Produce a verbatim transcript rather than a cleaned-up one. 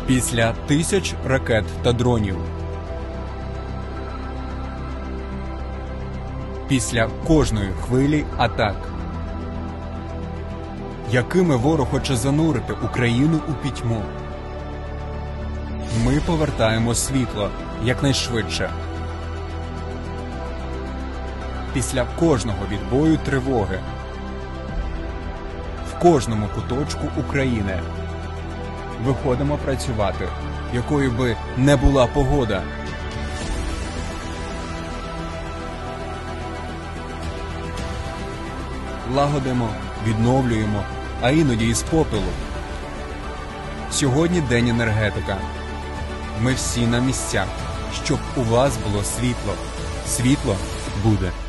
Після тисяч ракет та дронів. Після кожної хвилі атак. Якими ворог хоче занурити Україну у пітьму. Ми повертаємо світло якнайшвидше. Після кожного відбою тривоги. В кожному куточку України. Виходимо працювати, якою би не була погода. Лагодимо, відновлюємо, а іноді із попелу. Сьогодні День енергетика. Ми всі на місцях, щоб у вас було світло. Світло буде.